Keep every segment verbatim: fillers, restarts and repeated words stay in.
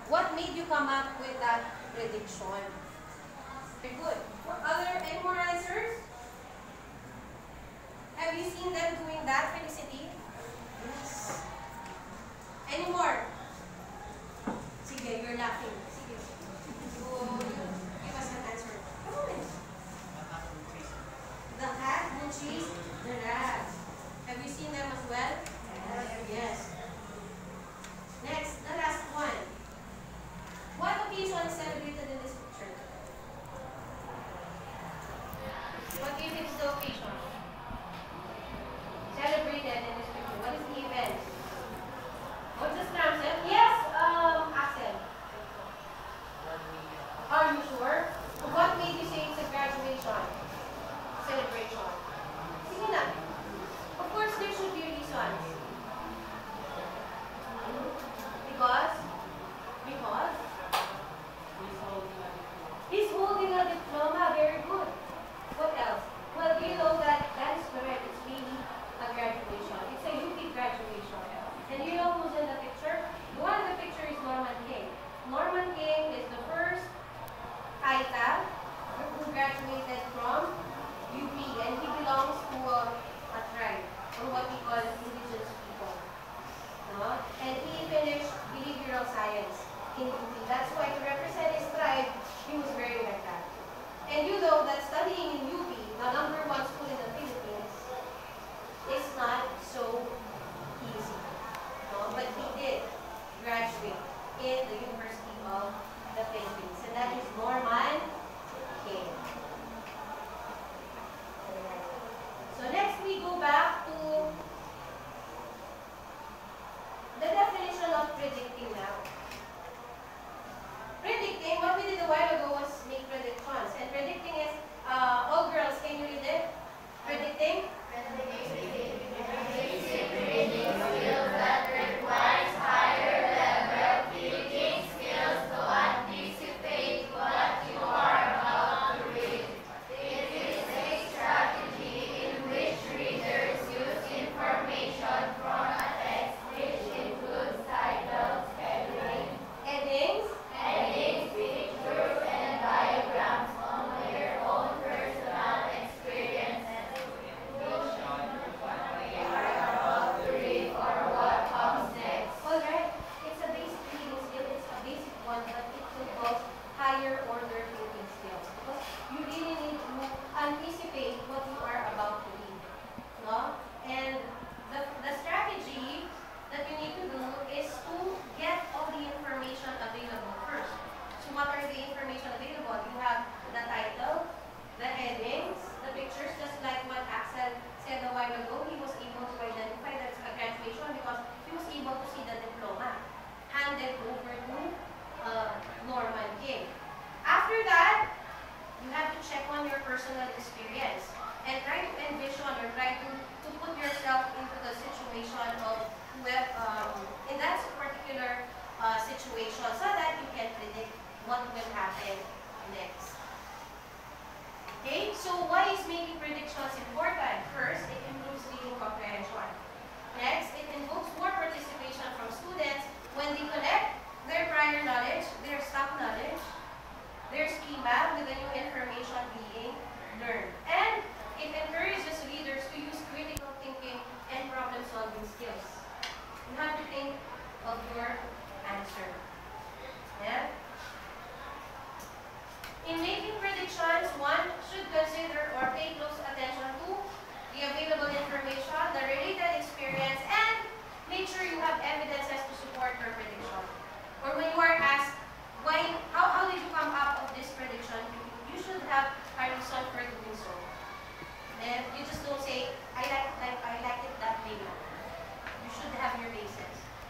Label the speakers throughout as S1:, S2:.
S1: What made you come up with that prediction? Very good. What other, any more answers? Have you seen them doing that, Felicity? Yes. Any more? Sige, you're laughing. Sige. So, give us an answer. Come on. The cat who chased the rat. Have you seen them as well? Yes. Yes. Next, the last one. What occasion is celebrated in this picture? What do you think is the occasion? Celebrated in this picture. What is the event? What's the Scramsel? Yes, um, Axel. Are you sure? What made you say it's a graduation? Celebration. Sige na. Of course, there should be reasons. Because? Because? He's holding a diploma. Very good. What else? Well, do you know that that is correct. It's really a graduation. It's a U P graduation. And you know who's in the picture? The one in the picture is Norman King. Norman King is the first Taita who graduated from U P, and he belongs to a, a tribe, or what we call indigenous people. No? And he finished behavioral science in U P. That's why to represent his tribe, he was wearing like that. And you know that studying in U P, the number one school in the Philippines, is not so easy. No? But he did graduate in the University of the Philippines, and that is Norman King. So next we go back to the definition of predicting now. Predicting, what we did a while ago was make predictions. And predicting is, uh, all girls, can you read it? Predicting? Predicting. Predicting skills that requires higher level thinking skills to anticipate what you are about to read. It is a strategy in which readers use information from a text which includes titles, headings, headings, headings, pictures, and diagrams on their own personal experience and intuition. What we are about to read or what comes next. Alright, it's a basic reading skill. It's a basic one, but it involves higher order thinking skills. Because you really need to anticipate what you are about to read. No? And the, the strategy that you need to do is to get all the information available first. So what are the information available? You have the title, the headings, the pictures, just like what Axel said a while ago. He was able to identify that it's a graduation because he was able to see the diploma handed over to uh, Norman King. After that, you have to check on your personal experience and try to envision or try to, to put yourself into the situation of whoever, um, in that particular uh, situation so that you can predict what will happen next. Okay, so why is making predictions important? First, it improves reading comprehension. Next, it invokes more participation from students when they connect their prior knowledge, their stock knowledge, their schema with the new information being learned. And it encourages readers to use critical thinking and problem-solving skills. You have to think of your answer. Yeah? In making predictions, one should consider or pay close attention to the available information, the related experience, and make sure you have evidences to support your prediction. Or when you are asked, why, how, how did you come up with this prediction, you, you should have a reason for doing so. And you just don't say, I like, like, I like it that way. You should have your basis.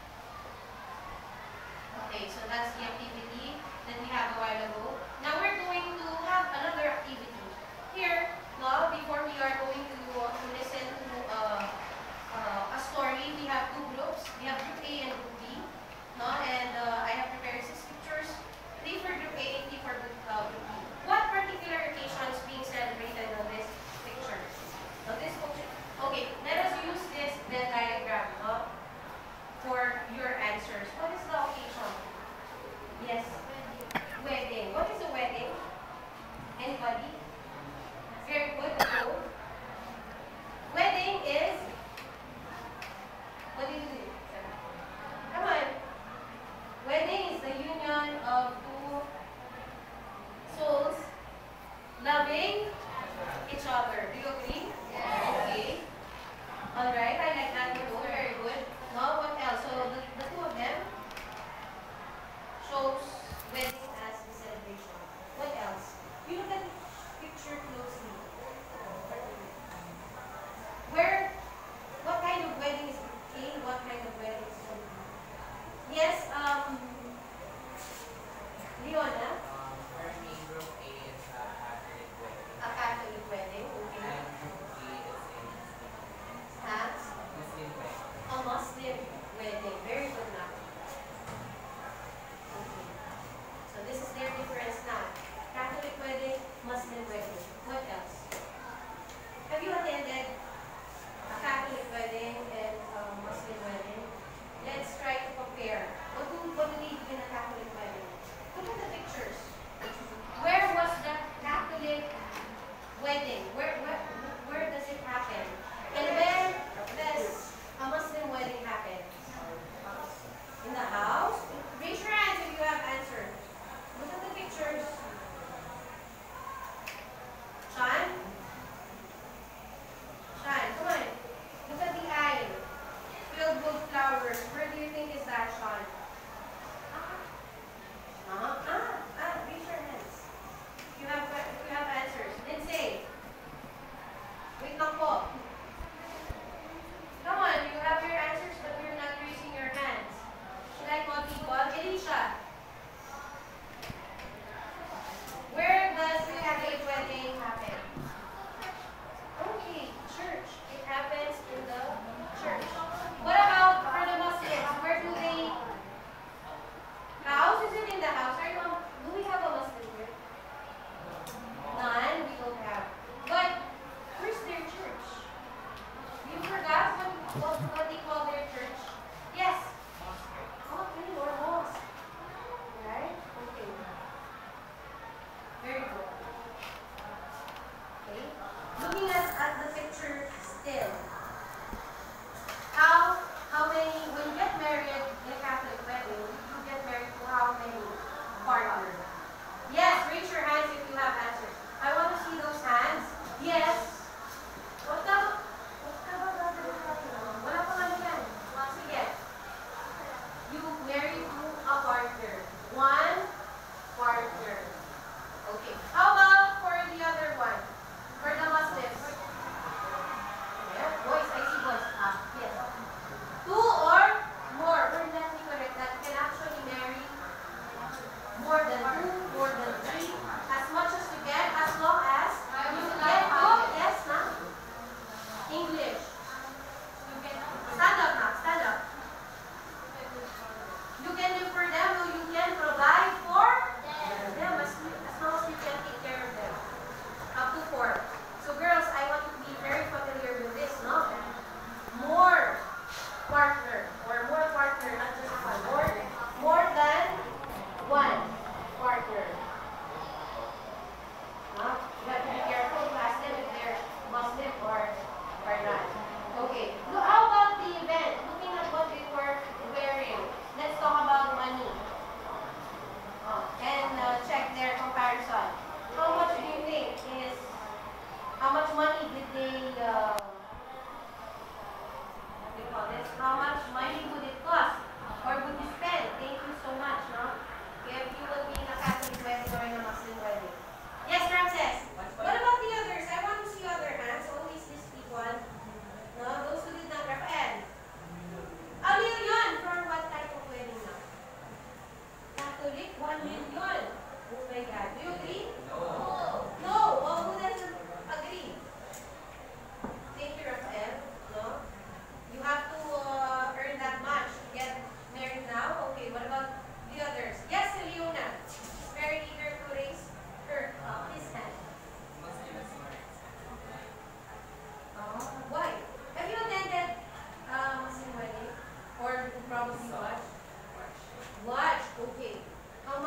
S1: Okay, so that's the activity that we have a while ago. Now we're going to have another activity. Here, no, before we are going to, uh, to listen to uh, uh, a story, we have two groups. We have group A and group B. No, and uh, I have prepared six pictures. Three for group A and three for group, uh, group B. What particular occasion is being celebrated on this picture? So this picture. Okay, let us use this Venn diagram, no, for your answers. What is the occasion? Yes. Wedding. What is a wedding? Anybody? Very good. So, wedding is, what do you do? Come on. Wedding is the union of two souls loving each other. Do you agree? Yes. Okay. All right. I like that one. Very good. Now, what else? So, the, the two of them shows wedding as a celebration. What else? You look at the picture closely. Where, what kind of wedding is king? What kind of wedding is king? Yes, um, Leona?
S2: Um, for me, group A is a Catholic wedding.
S1: A Catholic wedding, okay.
S2: And group B is a Muslim
S1: Has
S2: Muslim wedding.
S1: a Muslim wedding. Very good now. Okay. So this is their difference now. Catholic wedding, Muslim wedding. What else? Have you attended a Catholic wedding and a Muslim wedding? Let's try to compare. What do, what do they do in a Catholic wedding? Look at the pictures. Where was the Catholic wedding? Where, where, where does it happen? And where does a Muslim wedding happen? In the house? Raise your hands if you have answered. Look at the pictures. Sean? Sean, come on. Look at the aisle. Filled with flowers. Where do you think is that, Sean? Ah. Uh-huh. Ah, ah, raise your hands. If you have, if you have answers. Lindsay. Wait lang po. Come on, you have your answers, but you're not raising your hands. Should I call people? Elisha. Where does the Catholic wedding happen? Okay, church. It happens in the church. What about for the Muslims? Where do they? House? Is it in the house? Are you, do we have a Muslim here? None. We don't have. But where's their church? You forgot what, what, what they call their church? Yes. Okay, or mosque. Right? Okay. Very good. Okay. Looking at, at the picture still. How how many when you get married in a Catholic wedding, you get married to how many partners? Yes, raise your hands if you have answers. I want to see those hands. Yes. What the what the wala pa man yan. Sige. You marry to a partner. One partner. Okay. How about for the other one? For the Muslims? Yeah, boys, I see boys. Ah, yes. Two or more. We're not correct. That you can actually marry more than two, more than three, as much as you get, as long as you get both. Yes, na? English. Stand up now. Stand up. You can live for them, or you can provide for them as, as long as you can take care of them. Up to four. So girls, I want you to be very familiar with this, no? More partner, or more partner, not just one. More, more than one partner. Huh? You have to be careful to ask them if they're Muslim or, or not. Okay. So how about the event? Looking at what they were wearing. Let's talk about money. Oh, and uh, check their comparison. How much do you think is, how much money did they, uh, what do you call this? How much money would it cost? Or would you spend? Thank you so much, no? If you would be in a Catholic wedding or in a Muslim wedding. Yes, Ramses. What about the others? I want to see other hands. Always this people. No, those who did not Rafael. A million for what type of wedding now? Catholic, one million. Oh my God. Do you agree?
S2: No.
S1: No. Well, who doesn't agree? Thank you, Rafael. No? You have to uh, earn that much to get married now. Okay, what about the others? Yes, Leona. Very eager to raise her uh, his hand.
S2: Muslim is more expensive.
S1: Uh, why? Have you attended uh, Muslim wedding? Or probably watch? Watch. Okay. How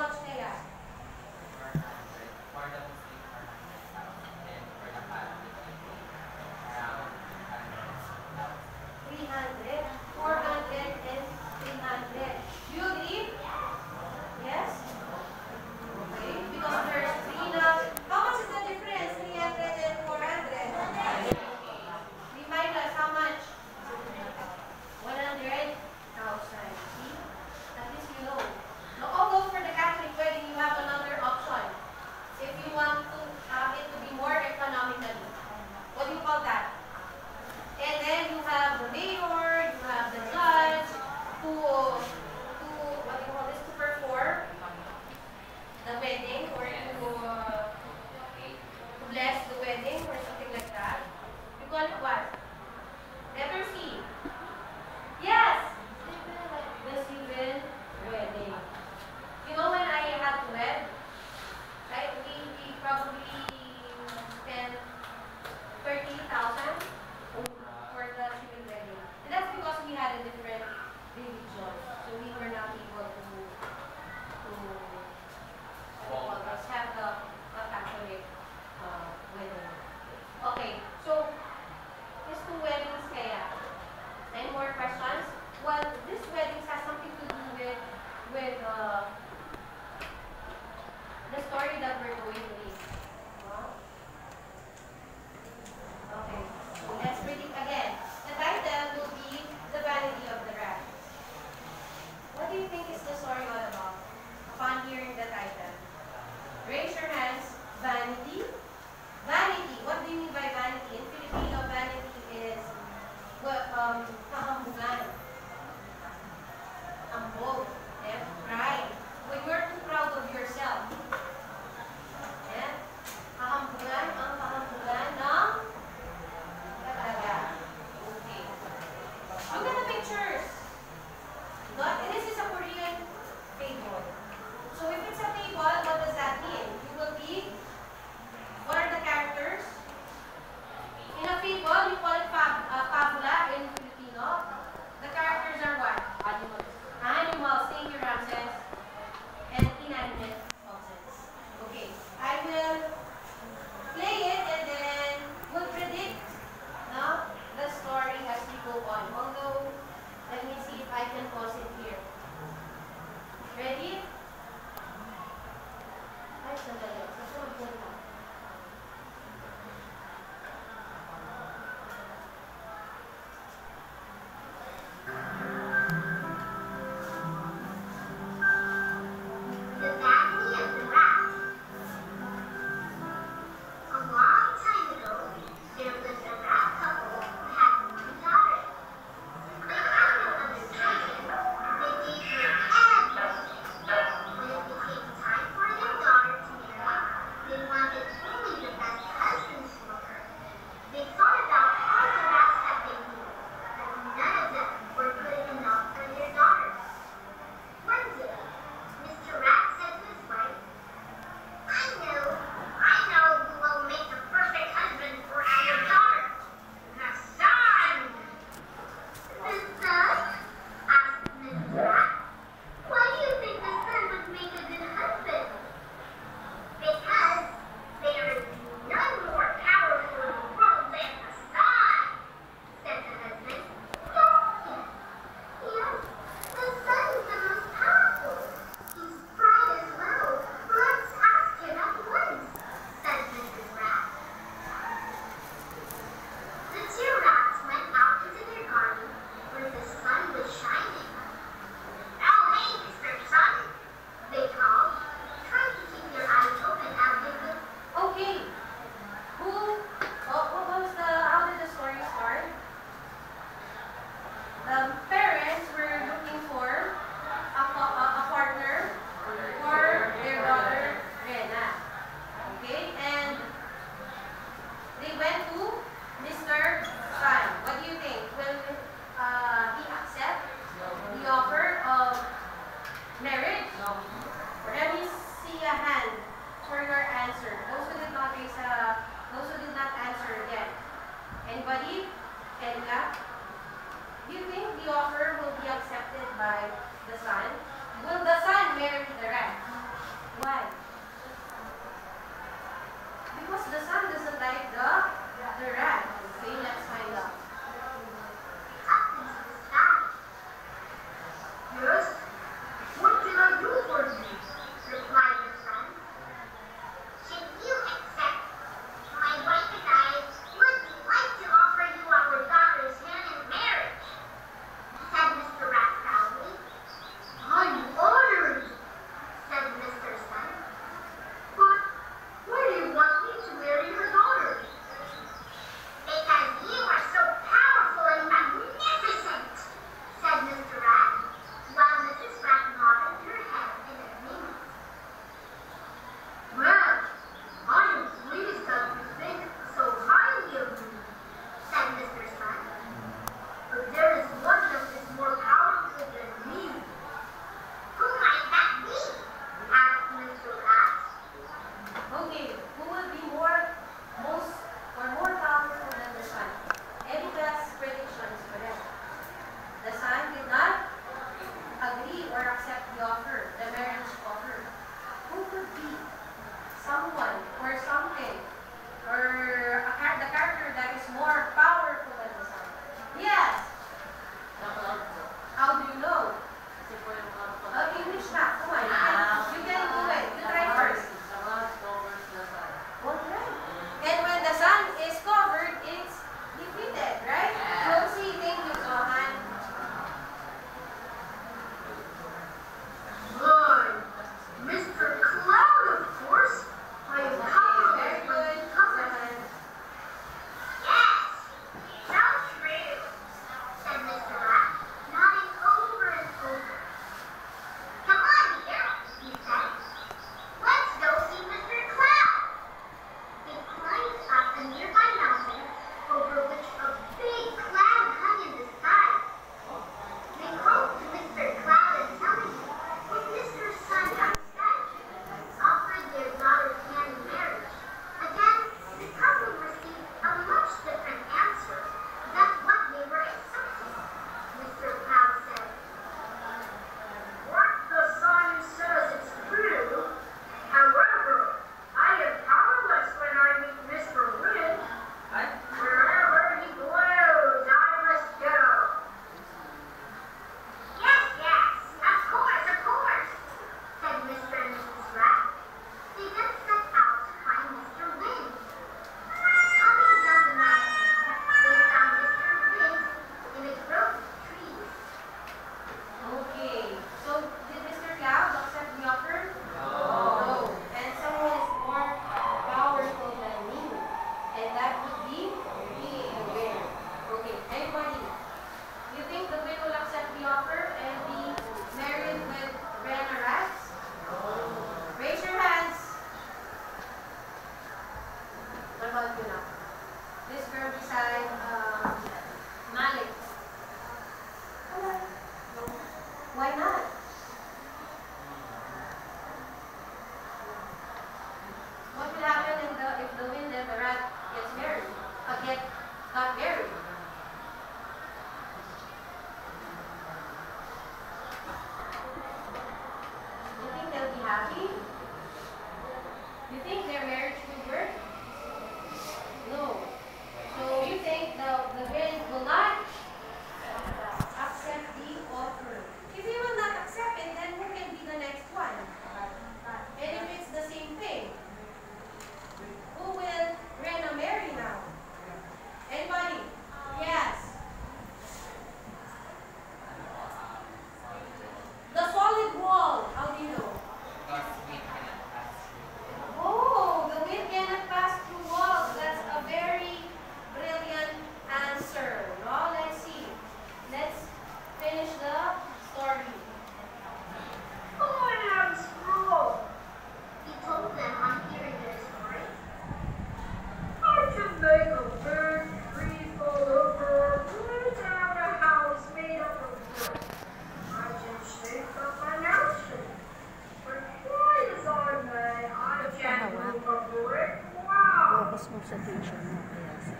S3: focus mo sa tuition mo. Kaya sa...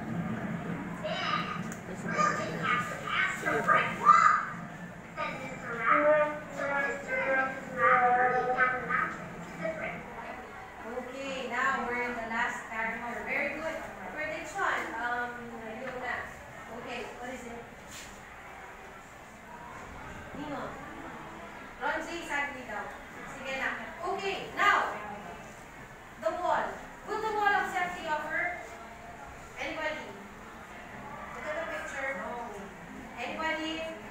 S3: Kasi sige po.
S1: Okay, now we're in the last character. Very good. Prediction. Um, yun na. Okay, what is it? Nino. Ronzi, sagli daw. Sige na. Okay, now, the wall. Would the wall accept the offer? Anybody? Look at the picture. Anybody?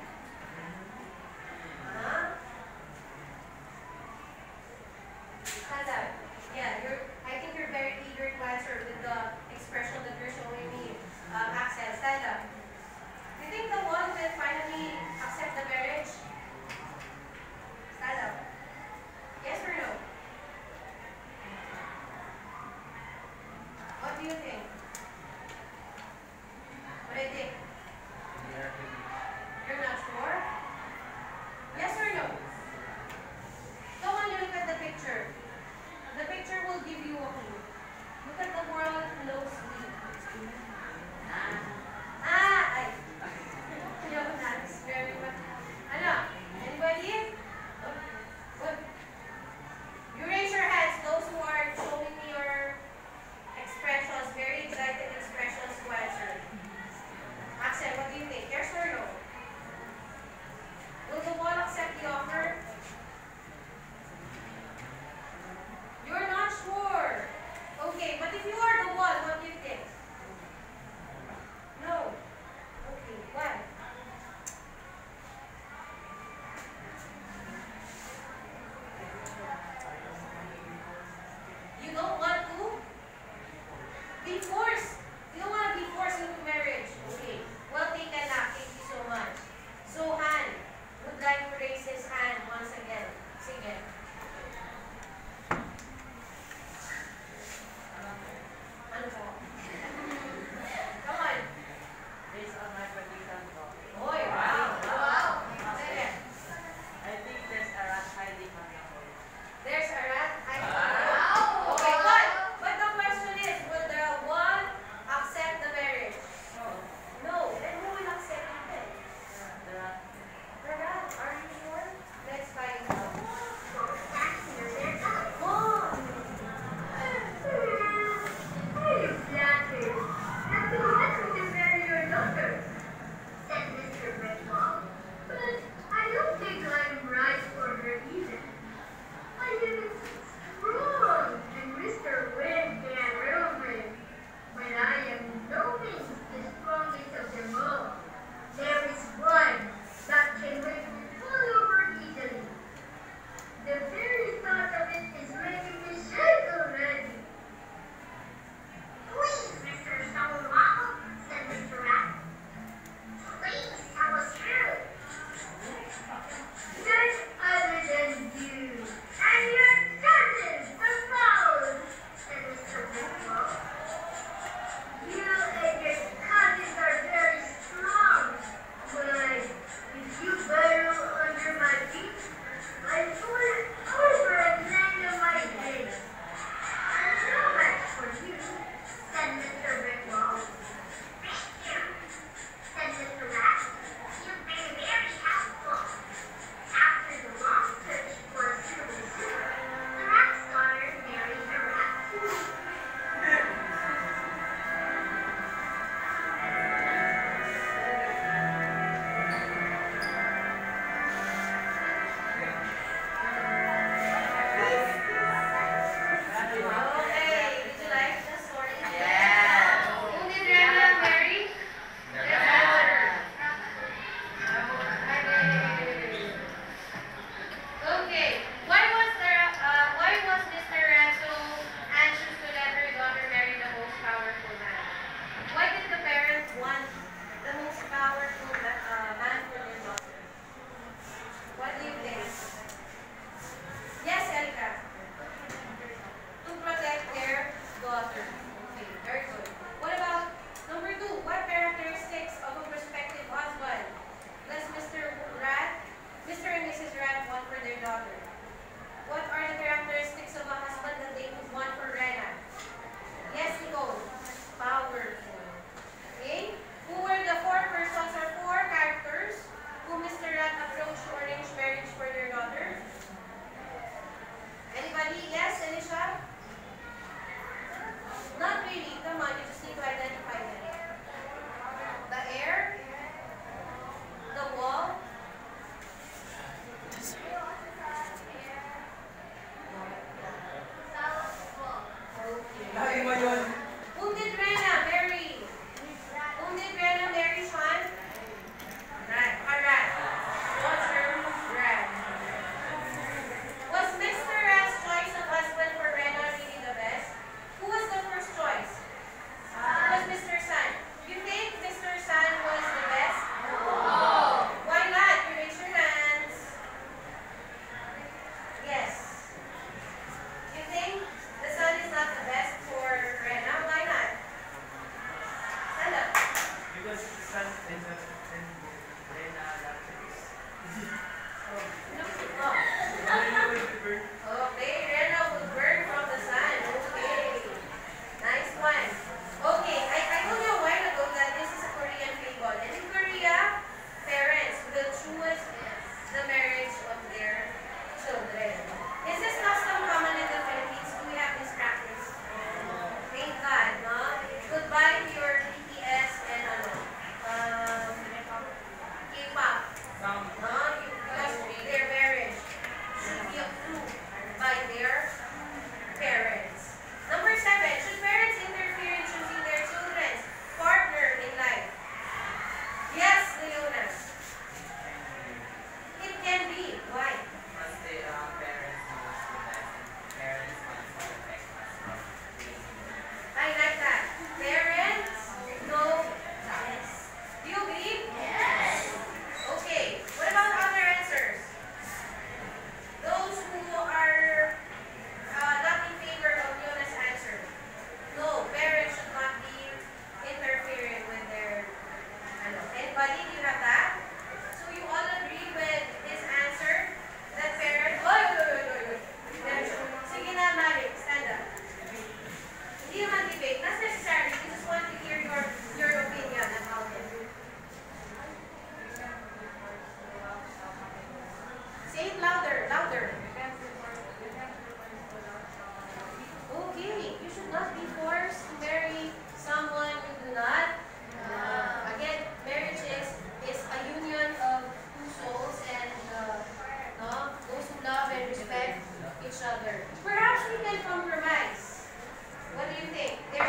S1: we can compromise? What do you think? There